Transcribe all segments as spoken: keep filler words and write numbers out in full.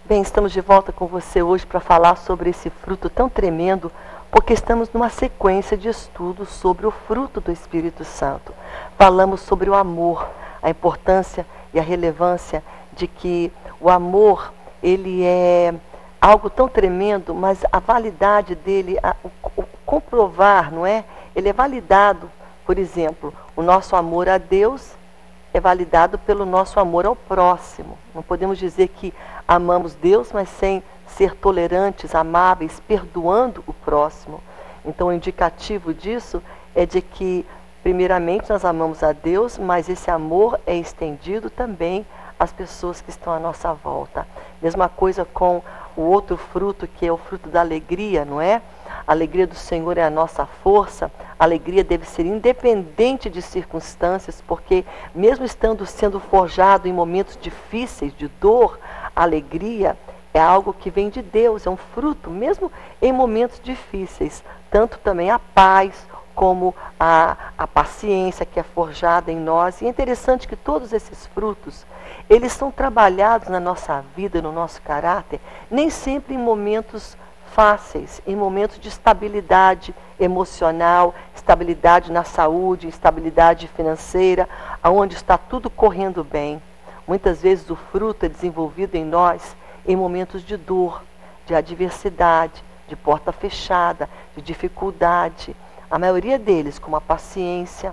Bem, estamos de volta com você hoje para falar sobre esse fruto tão tremendo, porque estamos numa sequência de estudos sobre o fruto do Espírito Santo. Falamos sobre o amor, a importância e a relevância de que o amor, ele é algo tão tremendo, mas a validade dele, a, o, o comprovar, não é? Ele é validado, por exemplo, o nosso amor a Deus é validado pelo nosso amor ao próximo. Não podemos dizer que amamos Deus, mas sem ser tolerantes, amáveis, perdoando o próximo. Então, o indicativo disso é de que, primeiramente, nós amamos a Deus, mas esse amor é estendido também às pessoas que estão à nossa volta. Mesma coisa com o outro fruto, que é o fruto da alegria, não é? A alegria do Senhor é a nossa força. A alegria deve ser independente de circunstâncias, porque mesmo estando sendo forjado em momentos difíceis, de dor, a alegria é algo que vem de Deus, é um fruto, mesmo em momentos difíceis. Tanto também a paz, como a, a paciência que é forjada em nós. E é interessante que todos esses frutos, eles são trabalhados na nossa vida, no nosso caráter, nem sempre em momentos fáceis, em momentos de estabilidade emocional, estabilidade na saúde, estabilidade financeira, onde está tudo correndo bem. Muitas vezes o fruto é desenvolvido em nós em momentos de dor, de adversidade, de porta fechada, de dificuldade. A maioria deles, como a paciência,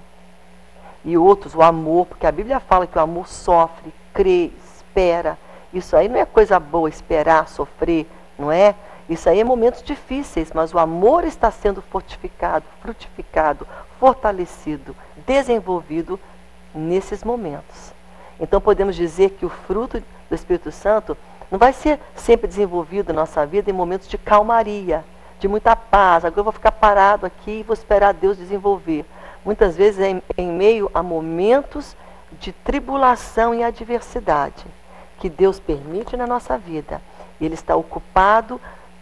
e outros, o amor, porque a Bíblia fala que o amor sofre, crê, espera. Isso aí não é coisa boa, esperar, sofrer, não é? Isso aí é momentos difíceis, mas o amor está sendo fortificado, frutificado, fortalecido, desenvolvido nesses momentos. Então podemos dizer que o fruto do Espírito Santo não vai ser sempre desenvolvido na nossa vida em momentos de calmaria, de muita paz. Agora eu vou ficar parado aqui e vou esperar Deus desenvolver. Muitas vezes é em, em meio a momentos de tribulação e adversidade que Deus permite na nossa vida. Ele está ocupado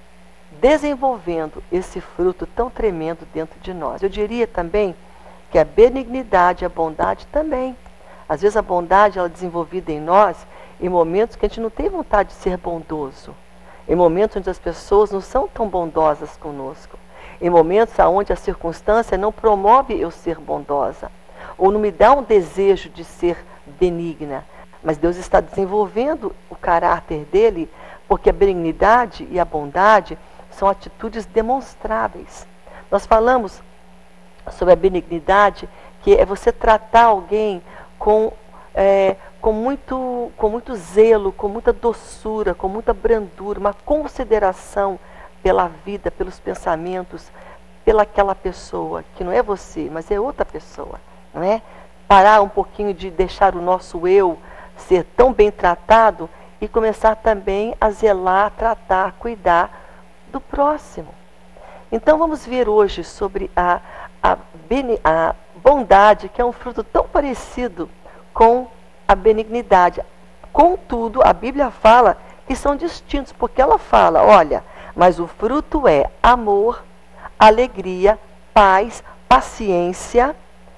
desenvolvendo esse fruto tão tremendo dentro de nós. Eu diria também que a benignidade e a bondade também. Às vezes a bondade ela é desenvolvida em nós em momentos que a gente não tem vontade de ser bondoso. Em momentos onde as pessoas não são tão bondosas conosco. Em momentos onde a circunstância não promove eu ser bondosa. Ou não me dá um desejo de ser benigna. Mas Deus está desenvolvendo o caráter dele, porque a benignidade e a bondade são atitudes demonstráveis. Nós falamos sobre a benignidade, que é você tratar alguém com, é, com, muito, com muito zelo, com muita doçura, com muita brandura, uma consideração pela vida, pelos pensamentos, pelaquela pessoa, que não é você, mas é outra pessoa, não é? Parar um pouquinho de deixar o nosso eu ser tão bem tratado e começar também a zelar, tratar, cuidar do próximo. Então vamos ver hoje sobre a, a, a bondade, que é um fruto tão parecido com a benignidade. Contudo, a Bíblia fala que são distintos, porque ela fala, olha, mas o fruto é amor, alegria, paz, paciência,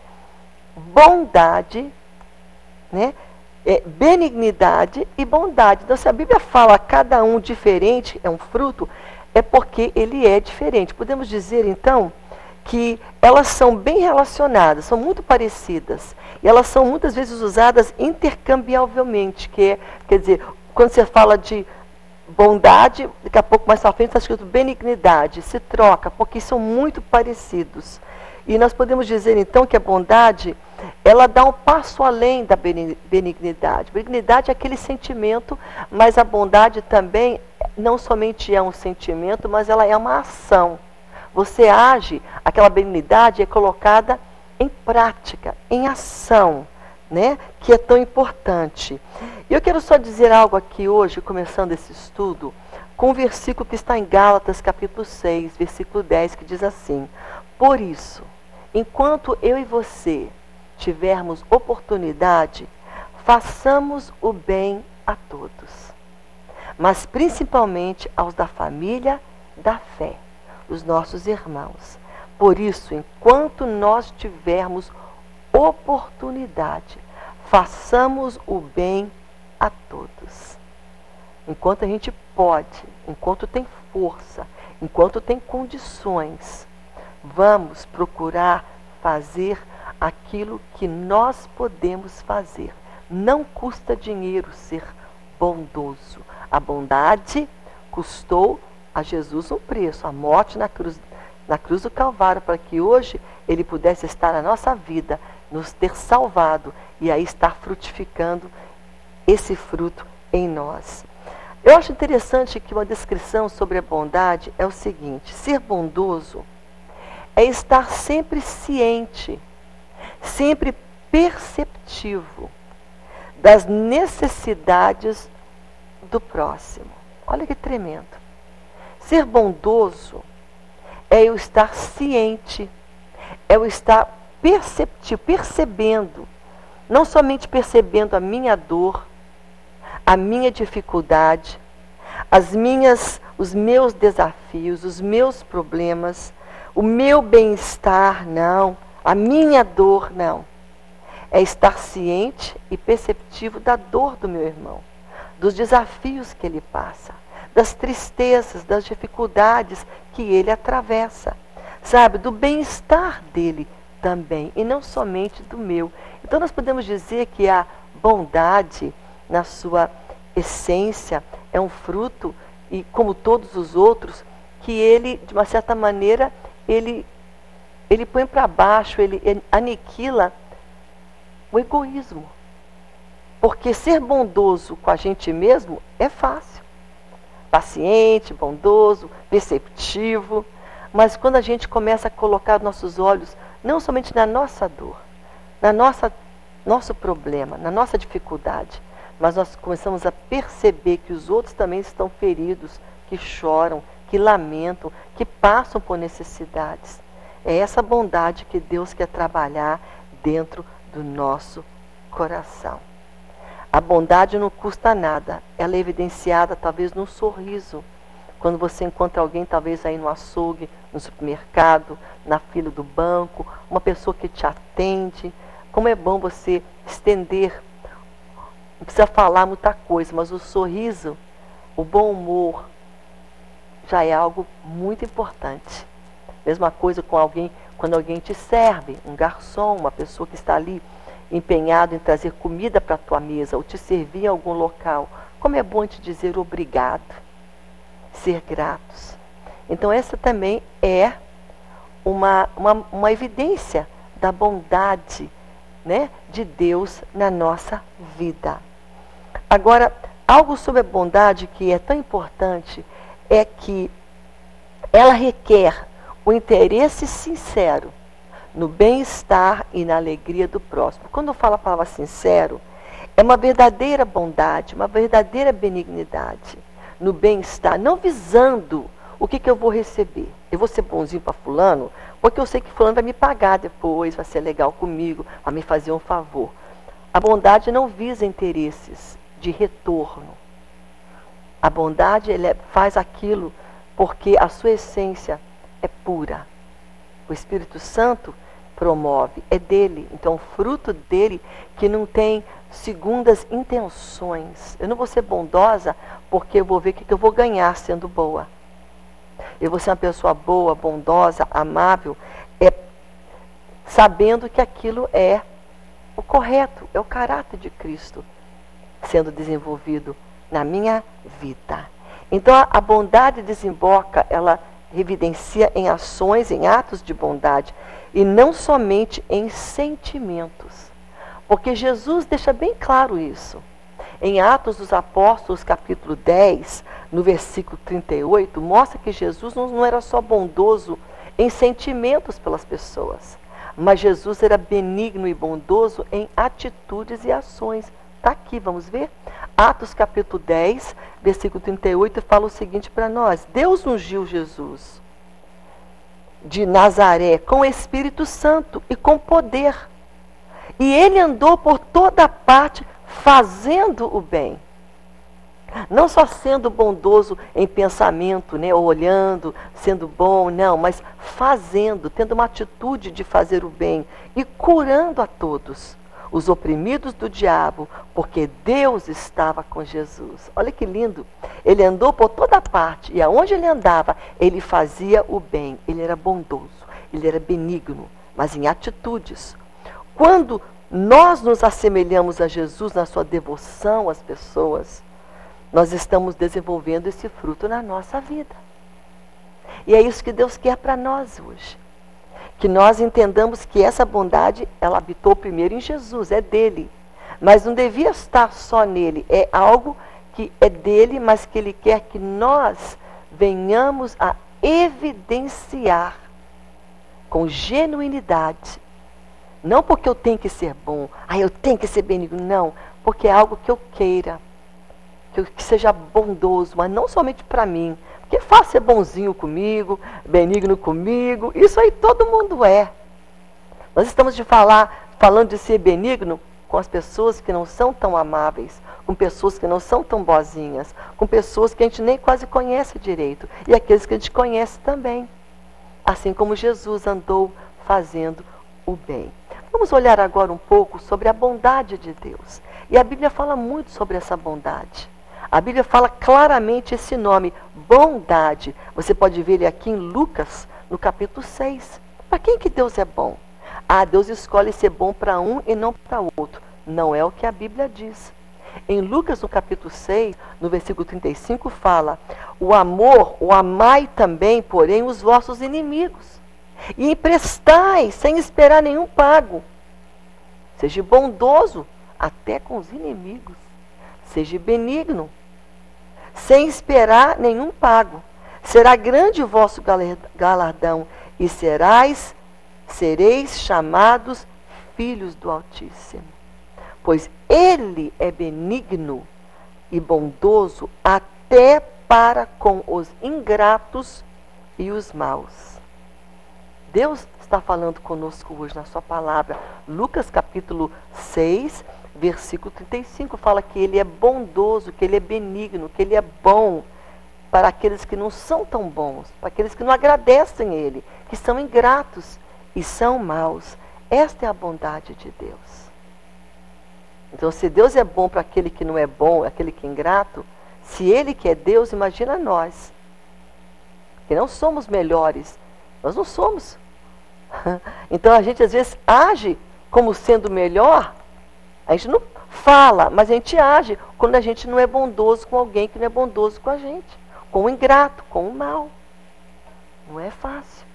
bondade, né? É, benignidade e bondade. Então, se a Bíblia fala cada um diferente, é um fruto, é porque ele é diferente. Podemos dizer, então, que elas são bem relacionadas, são muito parecidas. E elas são muitas vezes usadas intercambiavelmente, que é, quer dizer, quando você fala de bondade, daqui a pouco mais à frente está escrito benignidade, se troca, porque são muito parecidos. E nós podemos dizer, então, que a bondade, ela dá um passo além da benignidade. Benignidade é aquele sentimento, mas a bondade também não somente é um sentimento, mas ela é uma ação. Você age, aquela benignidade é colocada em prática, em ação, né? Que é tão importante. E eu quero só dizer algo aqui hoje, começando esse estudo, com um versículo que está em Gálatas, capítulo seis, versículo dez, que diz assim: por isso, enquanto eu e você tivermos oportunidade, façamos o bem a todos, mas principalmente aos da família da fé, os nossos irmãos. Por isso, enquanto nós tivermos oportunidade, façamos o bem a todos. enquanto a gente pode, enquanto tem força, enquanto tem condições, vamos procurar fazer aquilo que nós podemos fazer. Não custa dinheiro ser bondoso. A bondade custou a Jesus um preço, a morte na cruz, na cruz do Calvário, para que hoje Ele pudesse estar na nossa vida, nos ter salvado e aí estar frutificando esse fruto em nós. Eu acho interessante que uma descrição sobre a bondade é o seguinte: ser bondoso é estar sempre ciente, sempre perceptivo das necessidades do próximo. Olha que tremendo. Ser bondoso é eu estar ciente, é eu estar perceptivo, percebendo, não somente percebendo a minha dor, a minha dificuldade, as minhas, os meus desafios, os meus problemas, o meu bem-estar, não, a minha dor, não. É estar ciente e perceptivo da dor do meu irmão, dos desafios que ele passa, das tristezas, das dificuldades que ele atravessa, sabe, do bem-estar dele também, e não somente do meu. Então nós podemos dizer que a bondade, na sua essência, é um fruto, e como todos os outros, que ele, de uma certa maneira, ele, ele põe para baixo, ele, ele aniquila o egoísmo. Porque ser bondoso com a gente mesmo é fácil. Paciente, bondoso, perceptivo. Mas quando a gente começa a colocar nossos olhos não somente na nossa dor, na nossa nosso problema, na nossa dificuldade, mas nós começamos a perceber que os outros também estão feridos, que choram, que lamentam, que passam por necessidades. É essa bondade que Deus quer trabalhar dentro do nosso coração. A bondade não custa nada, ela é evidenciada talvez num sorriso. Quando você encontra alguém, talvez aí no açougue, no supermercado, na fila do banco, uma pessoa que te atende. Como é bom você estender, não precisa falar muita coisa, mas o sorriso, o bom humor, já é algo muito importante. Mesma coisa com alguém, quando alguém te serve, um garçom, uma pessoa que está ali empenhado em trazer comida para a tua mesa, ou te servir em algum local. Como é bom te dizer obrigado, ser gratos. Então essa também é uma, uma, uma evidência da bondade, né, de Deus na nossa vida. Agora, algo sobre a bondade que é tão importante é que ela requer o interesse sincero no bem-estar e na alegria do próximo. Quando eu falo a palavra sincero, é uma verdadeira bondade, uma verdadeira benignidade no bem-estar, não visando o que, que eu vou receber. Eu vou ser bonzinho para fulano, porque eu sei que fulano vai me pagar depois, vai ser legal comigo, vai me fazer um favor. A bondade não visa interesses de retorno. A bondade ele faz aquilo porque a sua essência é pura. O Espírito Santo promove, é dele. Então, o fruto dele que não tem segundas intenções. Eu não vou ser bondosa porque eu vou ver o que eu vou ganhar sendo boa. Eu vou ser uma pessoa boa, bondosa, amável, é sabendo que aquilo é o correto, é o caráter de Cristo sendo desenvolvido na minha vida. Então, a, a bondade desemboca, ela evidencia em ações, em atos de bondade, e não somente em sentimentos. Porque Jesus deixa bem claro isso. Em Atos dos Apóstolos, capítulo dez, no versículo trinta e oito, mostra que Jesus não, não era só bondoso em sentimentos pelas pessoas, mas Jesus era benigno e bondoso em atitudes e ações. Está aqui, vamos ver? Atos capítulo dez, versículo trinta e oito, fala o seguinte para nós: Deus ungiu Jesus de Nazaré com o Espírito Santo e com poder. E ele andou por toda parte fazendo o bem. Não só sendo bondoso em pensamento, né, ou olhando, sendo bom, não, mas fazendo, tendo uma atitude de fazer o bem e curando a todos os oprimidos do diabo, porque Deus estava com Jesus. Olha que lindo. Ele andou por toda parte, e aonde ele andava, ele fazia o bem. Ele era bondoso, ele era benigno, mas em atitudes. Quando nós nos assemelhamos a Jesus na sua devoção às pessoas, nós estamos desenvolvendo esse fruto na nossa vida. E é isso que Deus quer para nós hoje. Que nós entendamos que essa bondade, ela habitou primeiro em Jesus, é dele. Mas não devia estar só nele, é algo que é dele, mas que ele quer que nós venhamos a evidenciar com genuinidade. Não porque eu tenho que ser bom, ah, eu tenho que ser benigno, não. Porque é algo que eu queira, que, eu, que seja bondoso, mas não somente para mim. Porque é fácil ser bonzinho comigo, benigno comigo, isso aí todo mundo é. Nós estamos de falar, falando de ser benigno com as pessoas que não são tão amáveis, com pessoas que não são tão boazinhas, com pessoas que a gente nem quase conhece direito, e aqueles que a gente conhece também. Assim como Jesus andou fazendo o bem. Vamos olhar agora um pouco sobre a bondade de Deus. E a Bíblia fala muito sobre essa bondade. A Bíblia fala claramente esse nome, bondade. Você pode ver ele aqui em Lucas, no capítulo seis. Para quem que Deus é bom? Ah, Deus escolhe ser bom para um e não para outro. Não é o que a Bíblia diz. Em Lucas, no capítulo seis, no versículo trinta e cinco, fala: o amor, o amai também, porém, os vossos inimigos. E emprestai, sem esperar nenhum pago. Seja bondoso até com os inimigos. Seja benigno, sem esperar nenhum pago. Será grande o vosso galardão, e serais, sereis chamados filhos do Altíssimo. Pois Ele é benigno e bondoso até para com os ingratos e os maus. Deus está falando conosco hoje na sua palavra. Lucas capítulo seis, versículo trinta e cinco, fala que Ele é bondoso, que Ele é benigno, que Ele é bom para aqueles que não são tão bons, para aqueles que não agradecem a Ele, que são ingratos e são maus. Esta é a bondade de Deus. Então, se Deus é bom para aquele que não é bom, aquele que é ingrato, se Ele que é Deus, imagina nós, que não somos melhores, nós não somos. Então a gente às vezes age como sendo melhor, a gente não fala, mas a gente age quando a gente não é bondoso com alguém que não é bondoso com a gente, com o ingrato, com o mal. Não é fácil,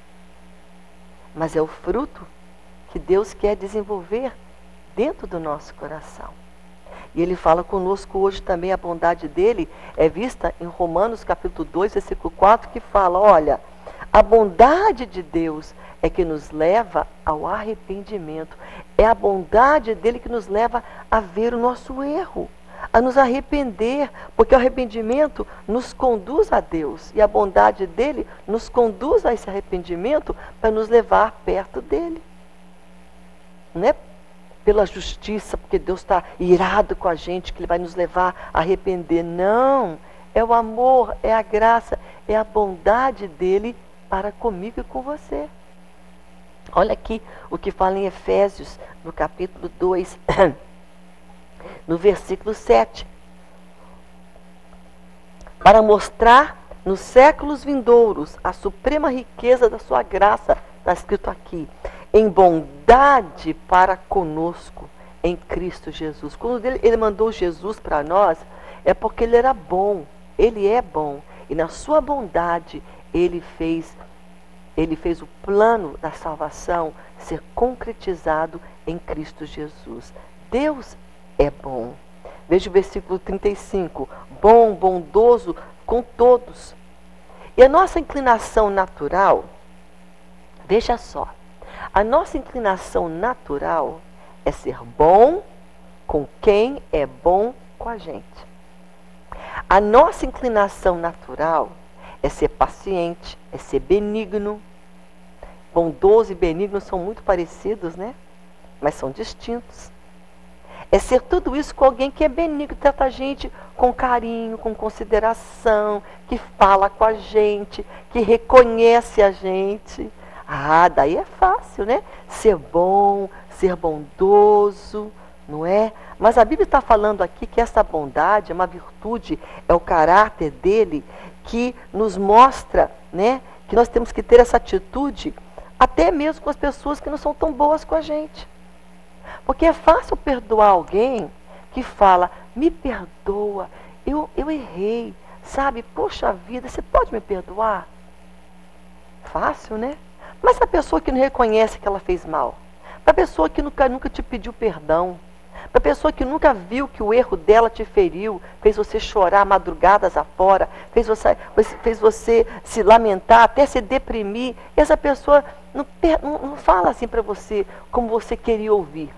mas é o fruto que Deus quer desenvolver dentro do nosso coração. E Ele fala conosco hoje também, a bondade dEle é vista em Romanos capítulo dois, versículo quatro, que fala: olha, a bondade de Deus é que nos leva ao arrependimento. É a bondade dEle que nos leva a ver o nosso erro, a nos arrepender, porque o arrependimento nos conduz a Deus, e a bondade dEle nos conduz a esse arrependimento para nos levar perto dEle. Não é pela justiça, porque Deus está irado com a gente, que Ele vai nos levar a arrepender. Não, é o amor, é a graça, é a bondade dEle para comigo e com você. Olha aqui o que fala em Efésios, no capítulo dois, no versículo sete. Para mostrar nos séculos vindouros a suprema riqueza da sua graça, está escrito aqui, em bondade para conosco, em Cristo Jesus. Quando ele, ele mandou Jesus para nós, é porque Ele era bom, Ele é bom, e na sua bondade Ele fez Ele fez o plano da salvação ser concretizado em Cristo Jesus. Deus é bom. Veja o versículo trinta e cinco. Bom, bondoso com todos. E a nossa inclinação natural, veja só, a nossa inclinação natural é ser bom com quem é bom com a gente. A nossa inclinação natural é ser paciente, é ser benigno. Bondoso e benigno são muito parecidos, né? Mas são distintos. É ser tudo isso com alguém que é benigno, trata a gente com carinho, com consideração, que fala com a gente, que reconhece a gente. Ah, daí é fácil, né? Ser bom, ser bondoso, não é? Mas a Bíblia está falando aqui que essa bondade é uma virtude, é o caráter dele que nos mostra, né, que nós temos que ter essa atitude até mesmo com as pessoas que não são tão boas com a gente. Porque é fácil perdoar alguém que fala, me perdoa, eu, eu errei, sabe? Poxa vida, você pode me perdoar? Fácil, né? Mas a pessoa que não reconhece que ela fez mal, para a pessoa que nunca, nunca te pediu perdão, para a pessoa que nunca viu que o erro dela te feriu, fez você chorar madrugadas afora, fez você, fez você se lamentar, até se deprimir, e essa pessoa não, não, não fala assim para você como você queria ouvir.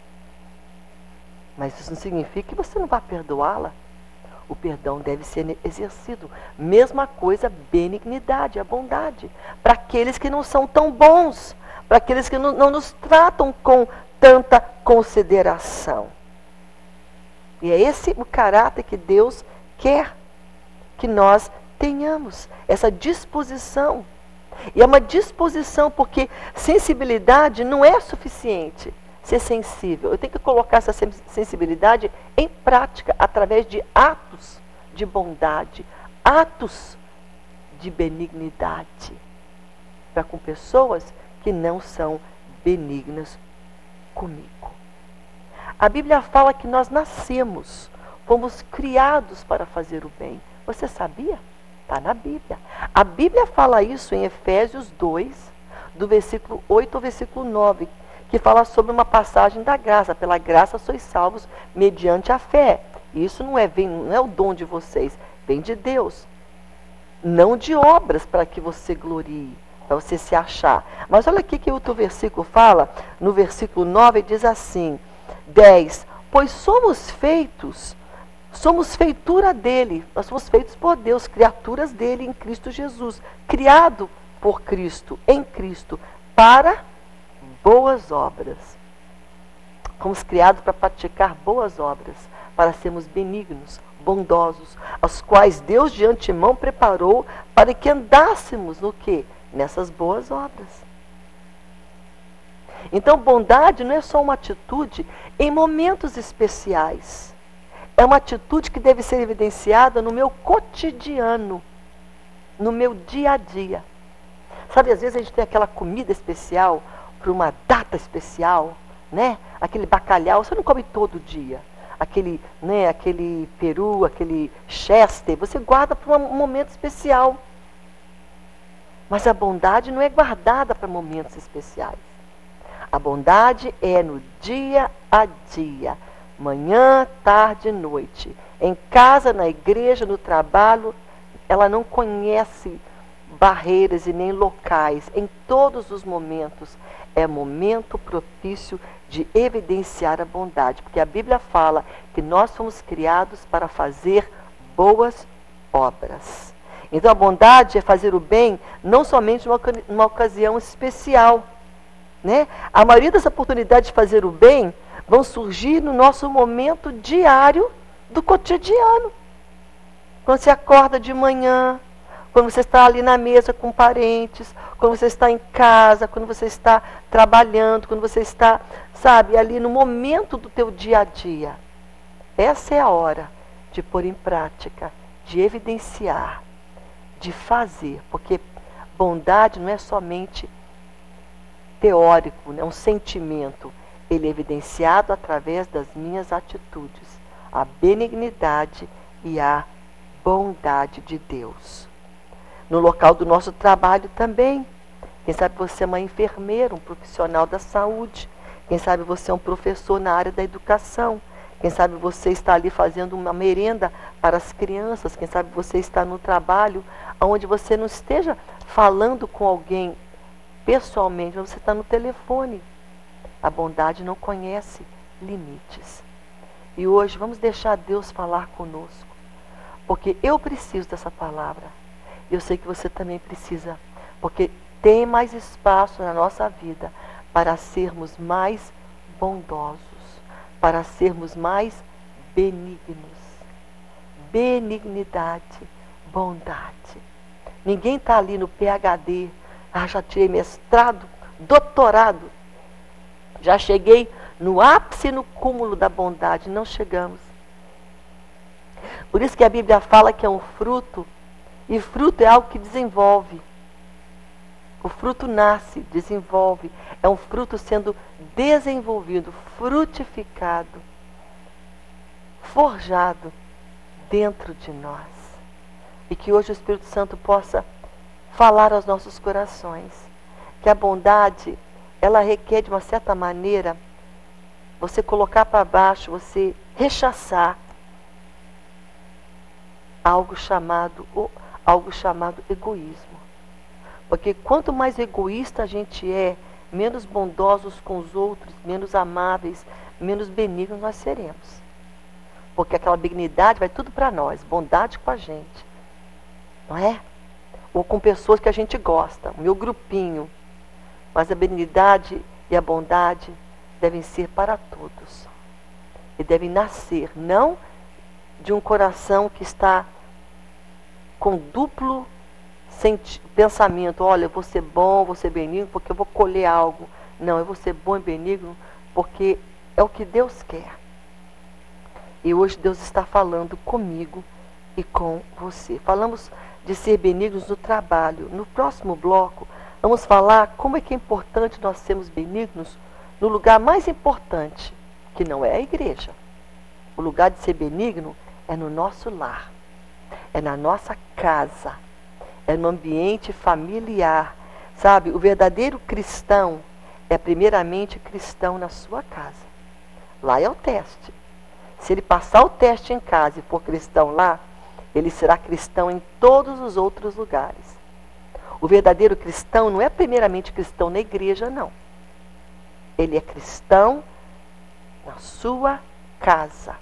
Mas isso não significa que você não vai perdoá-la. O perdão deve ser exercido. Mesma coisa, benignidade, a bondade. Para aqueles que não são tão bons, para aqueles que não, não nos tratam com tanta consideração. E é esse o caráter que Deus quer que nós tenhamos, essa disposição. E é uma disposição, porque sensibilidade não é suficiente. Ser sensível, eu tenho que colocar essa sensibilidade em prática, através de atos de bondade, atos de benignidade, para com pessoas que não são benignas comigo. A Bíblia fala que nós nascemos, fomos criados para fazer o bem. Você sabia? Está na Bíblia. A Bíblia fala isso em Efésios dois, do versículo oito ao versículo nove, que fala sobre uma passagem da graça. Pela graça sois salvos mediante a fé. Isso não é, vem, não é o dom de vocês, vem de Deus. Não de obras para que você glorie, para você se achar. Mas olha aqui que outro versículo fala, no versículo nove diz assim, dez, pois somos feitos, somos feitura dele, nós somos feitos por Deus, criaturas dele em Cristo Jesus, criado por Cristo, em Cristo, para boas obras. Fomos criados para praticar boas obras, para sermos benignos, bondosos, as quais Deus de antemão preparou para que andássemos no quê? Nessas boas obras. Então, bondade não é só uma atitude em momentos especiais. É uma atitude que deve ser evidenciada no meu cotidiano, no meu dia a dia. Sabe, às vezes a gente tem aquela comida especial, para uma data especial, né? Aquele bacalhau, você não come todo dia. Aquele, né, aquele peru, aquele chester, você guarda para um momento especial. Mas a bondade não é guardada para momentos especiais. A bondade é no dia a dia, manhã, tarde e noite. Em casa, na igreja, no trabalho, ela não conhece barreiras e nem locais. Em todos os momentos, é momento propício de evidenciar a bondade. Porque a Bíblia fala que nós fomos criados para fazer boas obras. Então a bondade é fazer o bem não somente numa, numa ocasião especial, né? A maioria das oportunidades de fazer o bem vão surgir no nosso momento diário do cotidiano. Quando você acorda de manhã, quando você está ali na mesa com parentes, quando você está em casa, quando você está trabalhando, quando você está, sabe, ali no momento do teu dia a dia. Essa é a hora de pôr em prática, de evidenciar, de fazer, porque bondade não é somente teórico, é um sentimento, ele é evidenciado através das minhas atitudes, a benignidade e a bondade de Deus. No local do nosso trabalho também, quem sabe você é uma enfermeira, um profissional da saúde, quem sabe você é um professor na área da educação, quem sabe você está ali fazendo uma merenda para as crianças, quem sabe você está no trabalho onde você não esteja falando com alguém pessoalmente, mas você está no telefone. A bondade não conhece limites. E hoje vamos deixar Deus falar conosco, porque eu preciso dessa palavra. Eu sei que você também precisa, porque tem mais espaço na nossa vida para sermos mais bondosos, para sermos mais benignos. Benignidade, bondade. Ninguém está ali no P H D, ah, já tirei mestrado, doutorado, já cheguei no ápice e no cúmulo da bondade, não chegamos. Por isso que a Bíblia fala que é um fruto, e fruto é algo que desenvolve. O fruto nasce, desenvolve, é um fruto sendo desenvolvido, frutificado, forjado dentro de nós. E que hoje o Espírito Santo possa falar aos nossos corações. Que a bondade, ela requer de uma certa maneira, você colocar para baixo, você rechaçar algo chamado, algo chamado egoísmo. Porque quanto mais egoísta a gente é, menos bondosos com os outros, menos amáveis, menos benignos nós seremos. Porque aquela benignidade vai tudo para nós, bondade com a gente. Não é? Ou com pessoas que a gente gosta, o meu grupinho. Mas a benignidade e a bondade devem ser para todos. E devem nascer, não de um coração que está com duplo pensamento. Olha, eu vou ser bom, vou ser benigno, porque eu vou colher algo. Não, eu vou ser bom e benigno, porque é o que Deus quer. E hoje Deus está falando comigo e com você. Falamos de ser benignos no trabalho. No próximo bloco, vamos falar como é que é importante nós sermos benignos no lugar mais importante, que não é a igreja. O lugar de ser benigno é no nosso lar, é na nossa casa, é no ambiente familiar. Sabe, o verdadeiro cristão é primeiramente cristão na sua casa. Lá é o teste. Se ele passar o teste em casa e for cristão lá, ele será cristão em todos os outros lugares. O verdadeiro cristão não é primeiramente cristão na igreja, não. Ele é cristão na sua casa,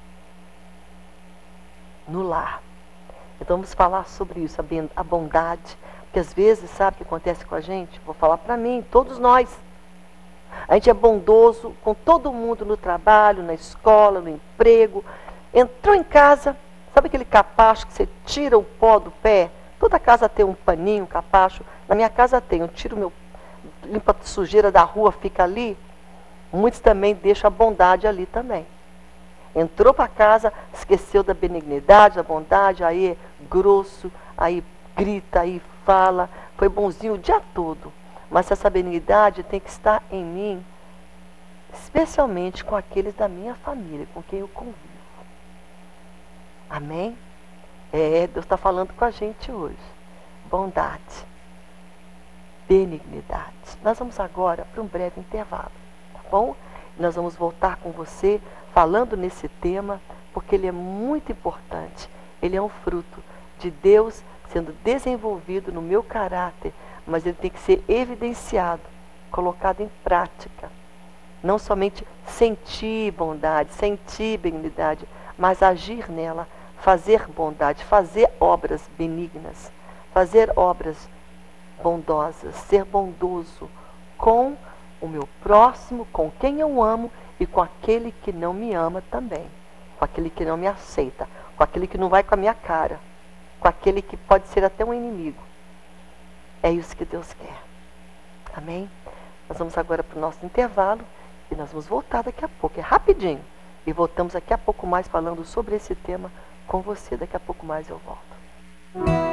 no lar. Então vamos falar sobre isso, a bondade. Porque às vezes, sabe o que acontece com a gente? Vou falar para mim, todos nós. A gente é bondoso com todo mundo no trabalho, na escola, no emprego. Entrou em casa, sabe aquele capacho que você tira o pó do pé? Toda casa tem um paninho, um capacho. Na minha casa tem, eu tiro meu, limpa a sujeira da rua, fica ali. Muitos também deixam a bondade ali também. Entrou para casa, esqueceu da benignidade, da bondade, aí é grosso, aí grita, aí fala. Foi bonzinho o dia todo. Mas essa benignidade tem que estar em mim, especialmente com aqueles da minha família, com quem eu convivo. Amém? É, Deus está falando com a gente hoje. Bondade. Benignidade. Nós vamos agora para um breve intervalo, tá bom? Nós vamos voltar com você falando nesse tema, porque ele é muito importante. Ele é um fruto de Deus sendo desenvolvido no meu caráter, mas ele tem que ser evidenciado, colocado em prática. Não somente sentir bondade, sentir benignidade, mas agir nela, fazer bondade, fazer obras benignas, fazer obras bondosas, ser bondoso com o meu próximo, com quem eu amo e com aquele que não me ama também, com aquele que não me aceita, com aquele que não vai com a minha cara, com aquele que pode ser até um inimigo. É isso que Deus quer. Amém? Nós vamos agora para o nosso intervalo e nós vamos voltar daqui a pouco. É rapidinho. E voltamos daqui a pouco mais falando sobre esse tema com você. Daqui a pouco mais eu volto.